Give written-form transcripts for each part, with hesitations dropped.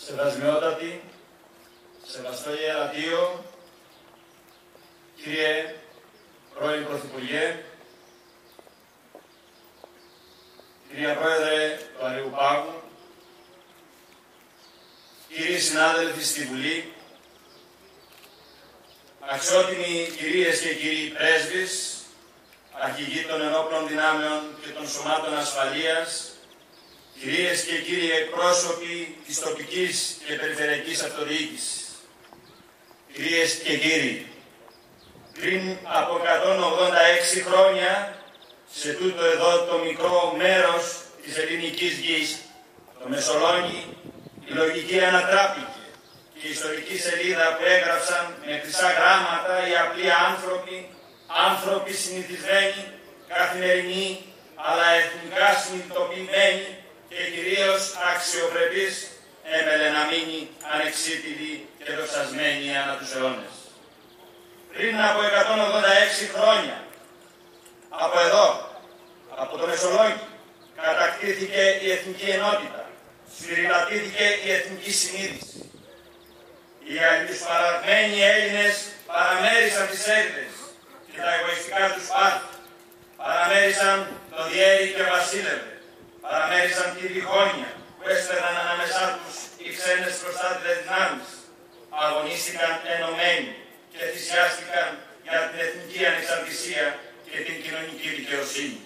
Σεβασμιότατη, σεβαστό Ιερατείο, κύριε πρώην Πρωθυπουργέ, κυρία Πρόεδρε του Αριουπάγου, κύριοι συνάδελφοι στη Βουλή, αξιότιμοι κυρίες και κύριοι πρέσβεις, αρχηγοί των ενόπλων δυνάμεων και των σωμάτων ασφαλείας, κυρίες και κύριοι εκπρόσωποι της τοπικής και περιφερειακής αυτοδιοίκησης, κυρίες και κύριοι, πριν από 186 χρόνια, σε τούτο εδώ το μικρό μέρος της ελληνικής γης, το Μεσολόγγι, η λογική ανατράπηκε και η ιστορική σελίδα που έγραψαν με χρυσά γράμματα οι απλοί άνθρωποι συνηθισμένοι, καθημερινοί, αλλά εθνικά συνειδητοποιημένοι και κυρίως αξιοπρεπείς, έμελε να μείνει ανεξίτηλη και δοξασμένη ανά τους αιώνες. Πριν από 186 χρόνια, από εδώ, από το Μεσολόγγι, κατακτήθηκε η εθνική ενότητα, σφυριλατήθηκε η εθνική συνείδηση. Οι αλληλοσπαραγμένοι Έλληνες παραμέρισαν τις έρηδες και τα εγωιστικά τους πάθη, παραμέρισαν το διέρη και βασίλευε, παραμέρισαν τη διχόνοια που έσφεραν ανάμεσά τους οι ξένες προστάτηδες δυνάμεις, αγωνίστηκαν ενωμένοι και θυσιάστηκαν για την εθνική ανεξαρτησία και την κοινωνική δικαιοσύνη.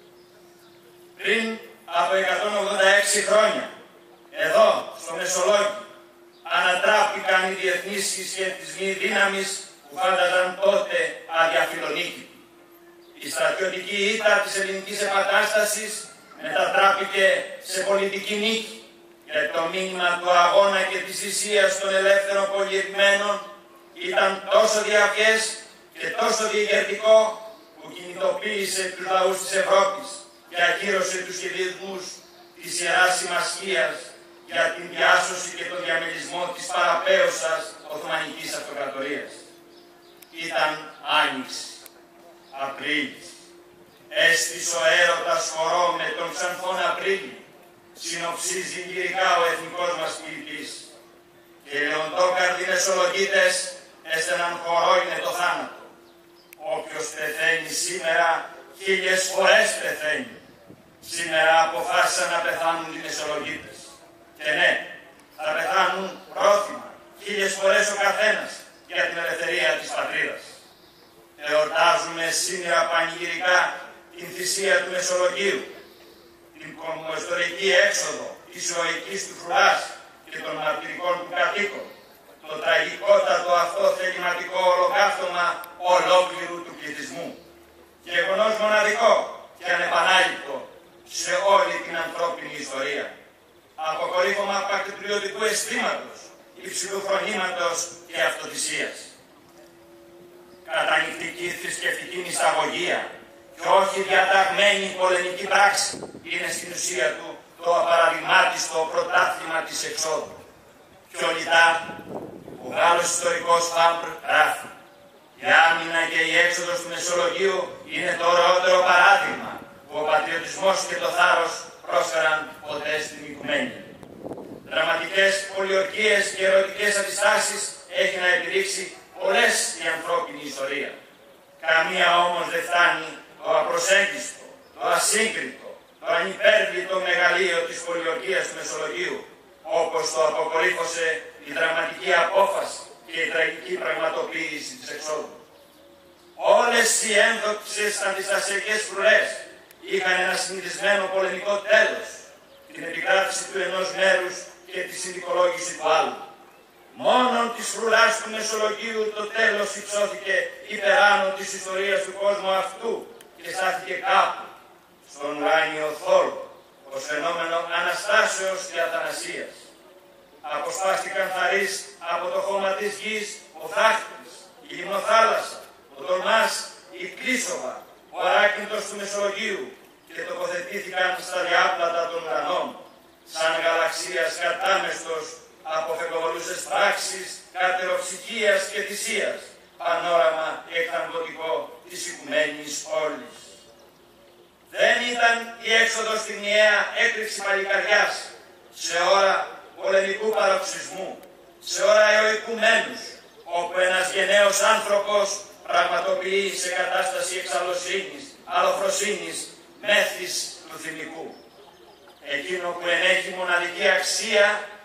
Πριν από 186 χρόνια, εδώ, στο Μεσολόγγι, ανατράπηκαν οι διεθνείς συσχετισμοί δύναμης που φάνταζαν τότε αδιαφιλονίκητοι. Η στρατιωτική ήττα της ελληνικής επανάστασης μετατράπηκε σε πολιτική νίκη, γιατί το μήνυμα του αγώνα και της θυσίας των ελεύθερων πολυεθνημένων ήταν τόσο διαφιές και τόσο διηγερτικό που κινητοποίησε τους λαούς της Ευρώπης και ακύρωσε τους σχεδιασμούς της Ιεράς Συμμαχίας για την διάσωση και τον διαμελισμό της παραπέωσας Οθωμανικής Αυτοκρατορίας. Ήταν Άνοιξη, Απρίλης. Έστησε ο έρωτας χορό με τον ξανθόν Απρίλη, συνοψίζει λυρικά ο εθνικός μας ποιητής. Και οι λεοντόκαρδοι Μεσολογγίτες έστεναν χορό είναι το θάνατο. Όποιος πεθαίνει σήμερα, 1000 φορές πεθαίνει. Σήμερα αποφάσισαν να πεθάνουν οι Μεσολογγίτες. Και ναι, θα πεθάνουν πρόθυμα, 1000 φορές ο καθένας, για την ελευθερία της πατρίδας. Εορτάζουμε σήμερα πανηγυρικά την θυσία του Μεσολογγίου, την κομμοϊστορική έξοδο της ηρωικής του φρουράς και των μαρτυρικών του κατοίκων, το τραγικότατο αυτό θεληματικό ολοκαύτωμα ολόκληρου του πληθυσμού. Γεγονός μοναδικό και ανεπανάληπτο σε όλη την ανθρώπινη ιστορία. Αποκορύφωμα πατριωτικού αισθήματος, υψηλού φρονήματος και αυτοθυσίας. Κατανυκτική θρησκευτική μυσταγωγία και όχι διαταγμένη πολεμική πράξη είναι στην ουσία του το απαραδειγμάτιστο πρωτάθλημα της εξόδου. Πιο λιτά, ο Γάλλος ιστορικός Φάμπρ γράφει: η άμυνα και η έξοδος του Μεσολογγίου είναι το ωραιότερο παράδειγμα που ο πατριωτισμός και το θάρρος πρόσφεραν ποτέ στην οικουμένη. Δραματικές πολιορκίες και ερωτικές αντιστάσεις έχει να επιδείξει πολλές η ανθρώπινη ιστορία. Καμία όμως δεν φτάνει το απροσέγγιστο, το ασύγκριτο, το ανυπέρβλητο μεγαλείο της πολιορκίας του Μεσολογγίου, όπως το αποκορύφωσε η δραματική απόφαση και η τραγική πραγματοποίηση της εξόδου. Όλες οι ένδοξες αντιστασιακές φρουρές είχαν ένα συνηθισμένο πολεμικό τέλος, την επικράτηση του ενός μέρους και τη συνδικολόγηση του άλλου. Μόνον της φρουράς του Μεσολογγίου το τέλος υψώθηκε υπεράνω της ιστορίας του κόσμου αυτού και στάθηκε κάπου στον ουράνιο θόλο, ως φαινόμενο αναστάσεως και αθανασίας. Αποσπάστηκαν θαρείς από το χώμα της γης ο Θάχτης, η Λιμνοθάλασσα, ο Τολμάς, η Κλίσοβα, ο Αράκινθος του Μεσολογγίου και τοποθετήθηκαν στα διάπλατα των ουρανών, σαν γαλαξίας κατάμεστος από φεγκοβολούσες πράξεις κατεροψυχίας και θυσίας, πανόραμα εκθαμβωτικό της οικουμένης όλης. Δεν ήταν η έξοδος στη μοιαία έκρηξη παλικαριάς σε ώρα πολεμικού παραδοσιακού παραδοξισμού, σε ώρα αιωικουμένους, όπου ένας γενναίος άνθρωπος πραγματοποιεί σε κατάσταση εξαλλοσύνης, αλοφροσύνης, μέθης του θυμικού. Εκείνο που ενέχει μοναδική αξία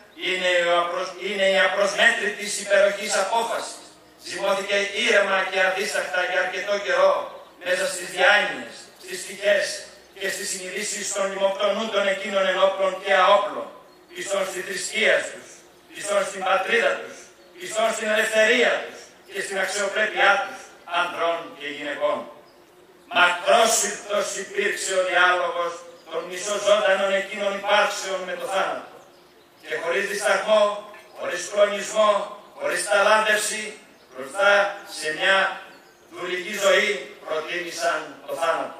είναι η απροσμέτρητης υπεροχής απόφασης. Ζυμώθηκε ήρεμα και αδίσταχτα για αρκετό καιρό μέσα στις διάνοιες, στις τυχές και στις συνειδήσεις των λιμοκτονούντων εκείνων ενόπλων και αόπλων, πιστών στη θρησκεία τους, πιστών στην πατρίδα τους, πιστών στην ελευθερία τους και στην αξιοπρέπειά τους, ανδρών και γυναικών. Μακρόσυρτος υπήρξε ο διάλογος των μισοζώντανων εκείνων υπάρξεων με το θάνατο. Και χωρίς δισταγμό, χωρίς κλονισμό, χωρίς ταλάντευση, μπροστά σε μια δουλική ζωή προτίμησαν το θάνατο.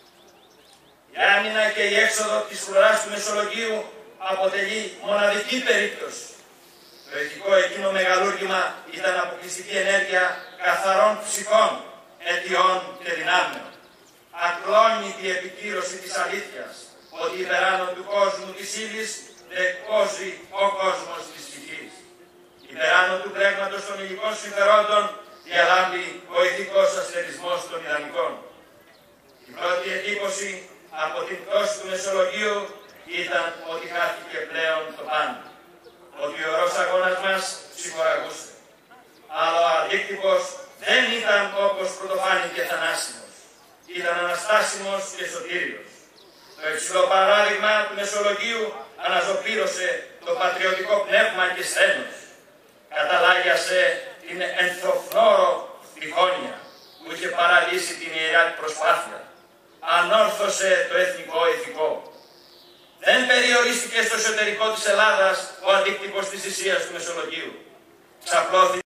Η άμυνα και η έξοδο της φρουράς του Μεσολογγίου αποτελεί μοναδική περίπτωση. Το ηθικό εκείνο μεγαλούργημα ήταν αποκλειστική ενέργεια καθαρών ψυχών, αιτιών και δυνάμεων. Ακλόνητη επικύρωση της αλήθειας, ότι υπεράνω του κόσμου της ύλης δεκόζει ο κόσμος της ψυχής. Υπεράνω του πλέγματος των υλικών συμφερόντων διαλάμπει ο ηθικός αστερισμός των ιδανικών. Η πρώτη εντύπωση από την πτώση του Μεσολογγίου ήταν ότι χάθηκε πλέον το πάντα. Ότι ο ορός αγώνας μας ψυχοραγούσε. Αλλά ο αντίκτυπος δεν ήταν όπως πρωτοφάνηκε θανάσιμος. Ήταν αναστάσιμος και σωτήριος. Το υψηλό παράδειγμα του Μεσολογγίου αναζωπήρωσε το πατριωτικό πνεύμα και σθένος. Καταλάγιασε την ενθοφνόρο διχόνοια που είχε παραλύσει την ιερά προσπάθεια. Ανόρθωσε το εθνικό ηθικό. Δεν περιορίστηκε στο εσωτερικό της Ελλάδας ο αντίκτυπος της θυσίας του Μεσολογγίου. Ξαπλώθηκε